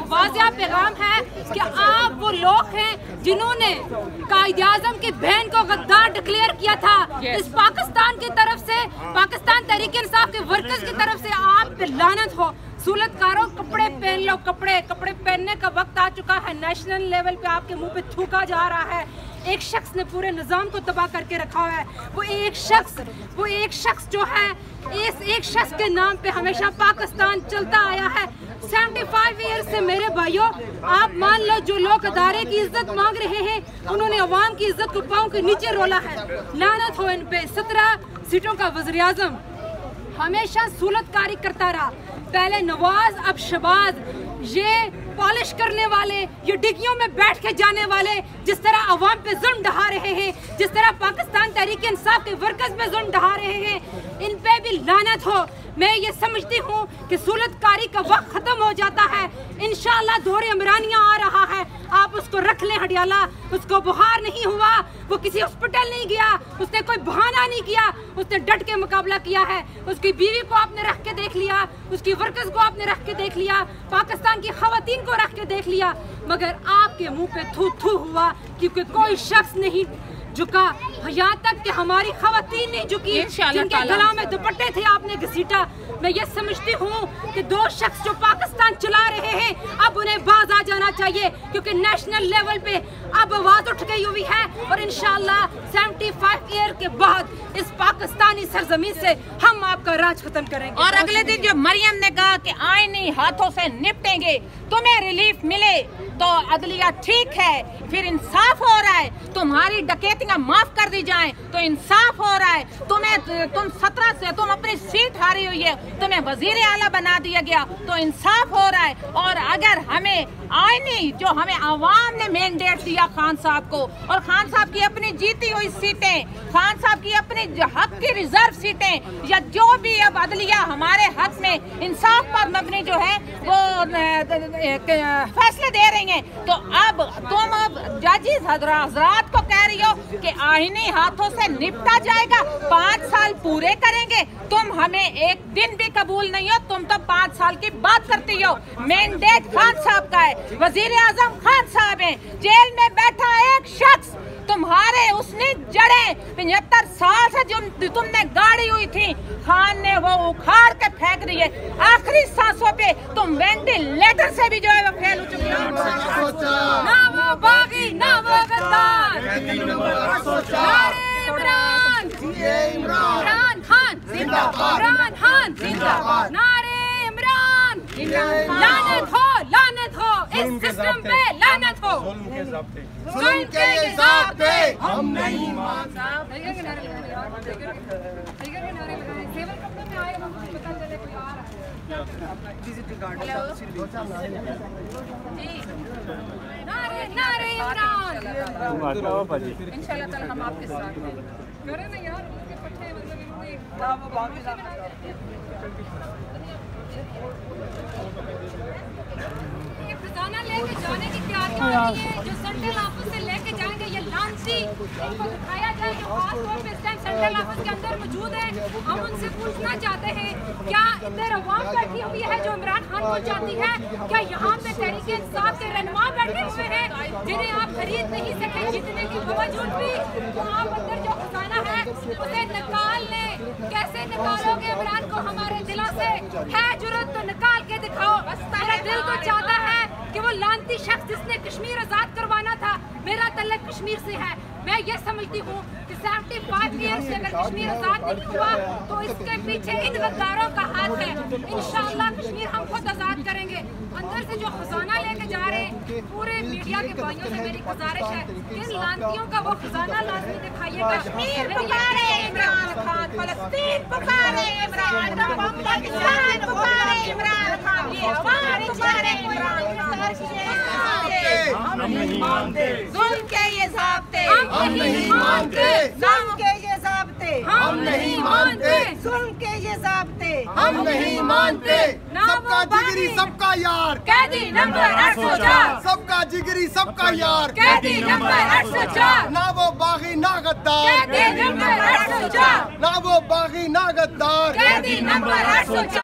वाज़िया पैगाम है कि आप वो लोग हैं जिन्होंने कायद-ए-आज़म की बहन को गद्दार डिक्लेयर किया था। इस पाकिस्तान की तरफ से, पाकिस्तान तहरीक-ए-इंसाफ के वर्कर्स की तरफ से आप पे लानत हो। सूलतकारों, कपड़े पहन लो, कपड़े पहनने का वक्त आ चुका है। नेशनल लेवल पे आपके मुंह पे थूका जा रहा है। एक शख्स ने पूरे निज़ाम को तबाह करके रखा हुआ है। वो एक शख्स जो है, इस एक शख्स के नाम पे हमेशा पाकिस्तान चलता आया है। 75 ईयर्स से मेरे भाइयों, आप मान लो जो लोग अदारे की इज्जत मांग रहे हैं, उन्होंने अवाम की इज्जत को पांव के नीचे रोला है। लानत हो इन पे। 17 सीटों का वज़ीर आज़म हमेशा सूलतकारी करता रहा। पहले नवाज, अब शहबाज। ये पॉलिश करने वाले, ये डिग्गियों में बैठ के जाने वाले, जिस तरह अवाम पे जुल्म ढहा रहे हैं, जिस तरह पाकिस्तान तहरीक-ए-इंसाफ के वर्कर्स पे जुल्म ढहा रहे हैं, इन पे भी लानत हो। मैं ये समझती हूँ कि सूलतकारी का वक्त खत्म हो जाता है। इंशाअल्लाह दौरे इमरानिया आ रहा है, आप उसको रख लें। हडियाला, उसको बुखार नहीं हुआ, वो किसी हॉस्पिटल नहीं गया, उसने कोई बहाना नहीं किया, उसने डट के मुकाबला किया है। उसकी बीवी को आपने रख के देख लिया, उसकी वर्कर्स को आपने रख के देख लिया, पाकिस्तान की खवातीन को रख के देख लिया, मगर आपके मुंह पे थू थू हुआ क्योंकि कोई शख्स नहीं झुका। यहाँ तक कि हमारी खवातीन नहीं झुकी, जिनके गला में दुपट्टे थे आपने घसीटा। मैं ये समझती हूँ कि दो शख्स जो पाकिस्तान चला रहे हैं, अब उन्हें बाज आ जाना चाहिए क्योंकि नेशनल लेवल पे अब आवाज उठ गई हुई है। और इंशाअल्लाह 75 ईयर के बाद इस पाकिस्तानी सरजमीन से हम आपका राज खत्म करेंगे। और अगले दिन जो मरियम ने कहा कि आईनी हाथों से निपटेंगे, तुम्हें रिलीफ मिले तो अदलिया ठीक है, फिर इंसाफ हो रहा है। तुम्हारी डकैतियां माफ कर दी जाएं तो इंसाफ हो रहा है। तुम 17 से तुम अपनी सीट हारी हुई है, तुम्हें वजीर आला बना दिया गया तो इंसाफ हो रहा है। और अगर हमें आईनी जो हमें आवाम ने मैंडेट दिया खान साहब को, और खान साहब की अपनी जीती हुई सीटें, खान साहब की अपनी हक की रिजर्व सीटें, या जो भी अब अदलिया हमारे हक में इंसाफ पर मबनी जो है वो फैसले दे रही हैं, तो अब तुम जजेस हजरात को कह रही हो कि आईनी हाथों से निपटा जाएगा, 5 साल पूरे करेंगे। तुम हमें एक दिन भी कबूल नहीं हो, तुम तो 5 साल की बात करती हो। मैंडेट खान साहब का है, वजीर आजम खान साहब है, जेल में बैठा एक शख्स, तुम्हारे उसने जड़ें 75 साल से जो तुमने गाड़ी हुई थी, खान ने वो उखाड़ के फेंक दी है। आखिरी सांसों पे तुम वेंटिलेटर से भी जो है वो फेल हो चुकी हो। ना वो बागी, ना वो गद्दार, इमरान खान जिंदाबाद, इमरान खान जिंदाबाद, नारे इमरान, लानत हो इस सिस्टम पे, लानत हो। जुल्म के ये ज़ाब्ते हम नहीं मानते। नारे इमरान, इंशाल्लाह ताला हम आपके साथ हैं। करें ना यार, उनके पट्टे मतलब ये खजाना लेके जाने की तैयारियां हो रही है। जो सेंट्रल ऑफिस से लेके जाएंगे ये लांसी, इनको दिखाया जाए जो खास तौर पे इस टाइम सेंट्रल ऑफिस के अंदर मौजूद है। हम उनसे पूछना चाहते हैं, क्या इधर अवाम बैठी हुई है जो इमरान खान को चाहती है? क्या यहाँ पे तहरीक इंसाफ के रहनुमा बैठे हुए हैं जिन्हें आप खरीद नहीं सके जीतने के बावजूद भी? तो आप अंदर जो खजाना है उसे निकाल लें। कैसे निकालोगे इमरान को हमारे दिलों से? है जुर्रत तो निकाल के दिखाओ। मेरा दिल तो चाहता है कि वो लानती शख्स जिसने कश्मीर आजाद करवाना था, मेरा तल्लक कश्मीर से है। मैं ये समझती हूँ कि 75 ईयर से अगर कश्मीर आजाद नहीं हुआ तो इसके पीछे इन गद्दारों का हाथ है। इंशाअल्लाह कश्मीर हम खुद आजाद करेंगे। अंदर से जो खजाना लेके जा रहे हैं, पूरे मीडिया के भाइयों से मेरी गुजारिश है, इन लानतियों का वो खजाना लाजमी दिखाइएगा। कश्मीर पुकारे इमरान खान, फलस्तीन पुकारे इमरान, पाकिस्तान पुकारे इमरान खान, ये आवाम पुकारे इमरान खान। हम नहीं मानते जुल्म के ये ज़ाब्ते, हम नहीं मानते जुल्म के ये ज़ाब्ते, हम नहीं मानते जुल्म के ये ज़ाब्ते, हम नहीं मानते। सबका जिगरी सबका यार, कैदी नंबर 804, सबका जिगरी सबका यार, कैदी नंबर 804, ना वो बागी ना गद्दार, कैदी नंबर 804, ना वो बागी ना गद्दार। कैदी नंबर 804।